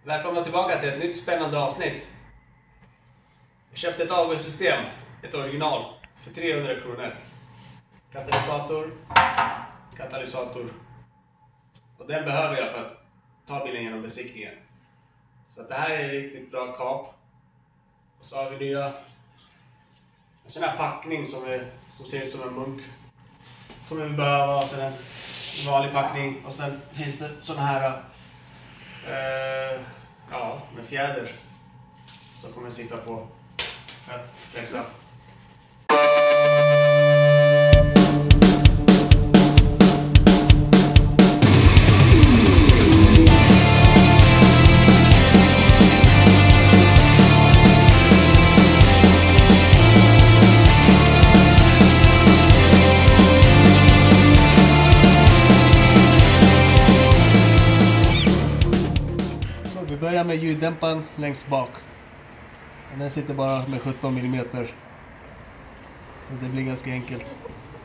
Välkomna tillbaka till ett nytt spännande avsnitt. Jag köpte ett avgassystem, ett original, för 300 kronor. Katalysator. Och den behöver jag för att ta bilen genom besiktningen. Så att det här är en riktigt bra kap. Och så har vi nya en sån här packning som ser ut som en munk. Kommer vi behöva, och sen en vanlig packning. Och sen finns det såna här med fjäder som kommer att sitta på för att flexa. Vi börjar med ljuddämparen längst bak. Den sitter bara med 17 mm. Så det blir ganska enkelt.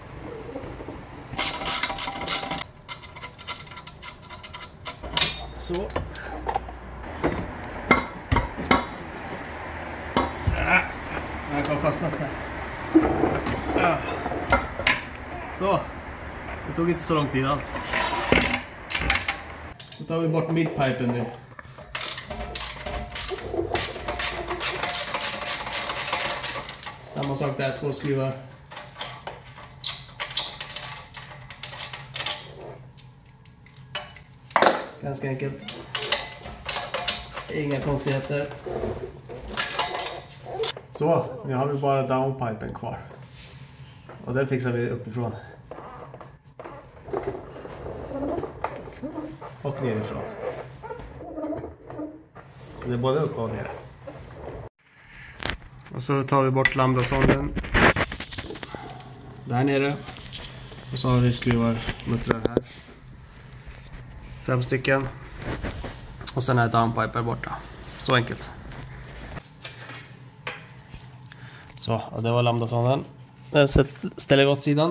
Så. Jag har fastnat här. Så. Det tog inte så lång tid alls. Så tar vi bort midpipen nu. Samma sak där, 2 skruvar. Ganska enkelt. Inga konstigheter. Så, nu har vi bara downpipen kvar. Och den fixar vi uppifrån. Och nerifrån. Så det är både upp och ner. Och så tar vi bort lambdasonden där nere. Och så har vi skruvar muttrar här. 5 stycken. Och sen är downpiper borta. Så enkelt. Så, och det var lambdasonden. Den ställer vi åt sidan.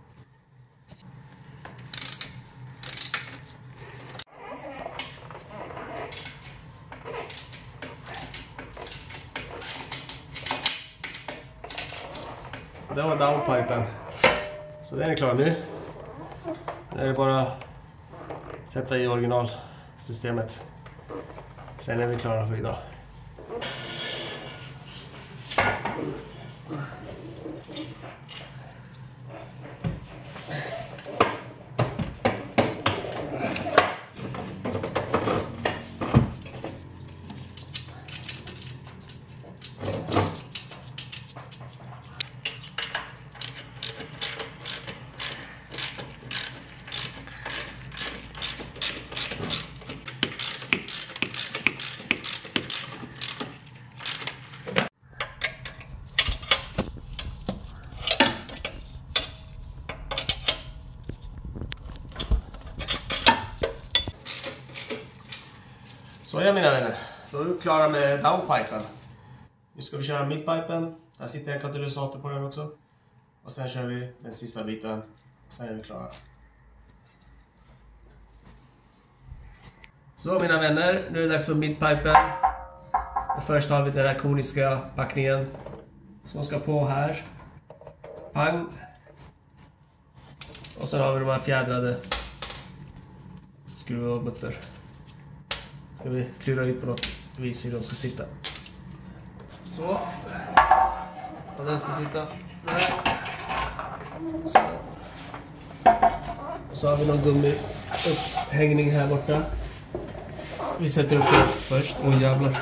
Det var downpipen. Så den är klar nu. Det är bara att sätta i originalsystemet. Sen är vi klara för idag. Så ja mina vänner, då är vi klara med downpipen. Nu ska vi köra midpipen. Där sitter en katalysator på den också. Och sen kör vi den sista biten. Och sen är vi klara. Så mina vänner, nu är det dags för midpipen. Och först har vi den här koniska packningen som ska på här. Pang. Och sen har vi de här fjädrade skruvar och mutter. Ska vi klura ut på något vis hur de ska sitta. Så. Och den ska sitta där. Så. Och så har vi någon gummiupphängning här borta. Vi sätter upp den först. Åh jävlar.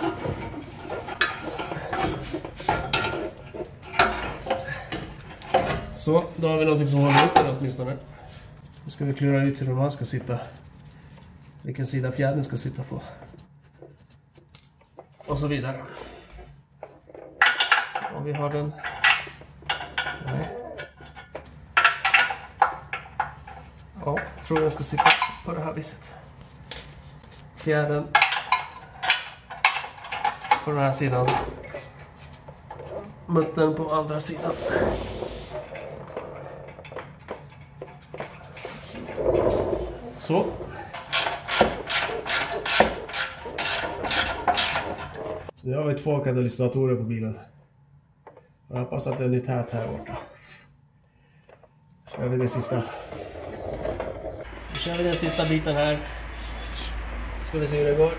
Så, då har vi någonting som håller upp den åtminstone. Nu ska vi klura ut hur de här ska sitta. Vilken sida fjädern ska sitta på. Och så vidare. Och vi har den. Nej. Ja, jag tror jag ska sitta på det här viset. Fjädern på den här sidan. Muttern på andra sidan. Så. Så nu har vi 2 katalysatorer på bilen. Jag hoppas att den är tät här borta. Kör vi den sista. Nu kör vi den sista biten här. Ska vi se hur det går.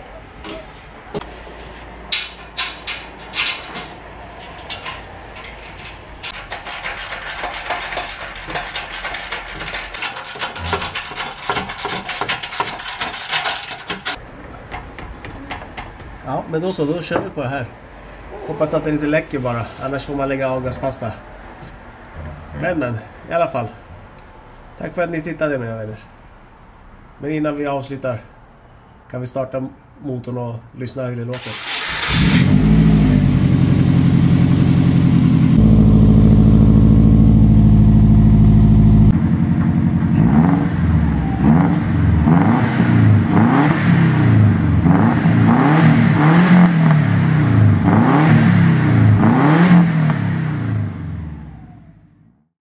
Ja, men då kör vi på det här. Hoppas att det inte läcker bara, annars får man lägga avgaspasta. Men, i alla fall. Tack för att ni tittade, mina vänner. Men innan vi avslutar kan vi starta motorn och lyssna hur det låter.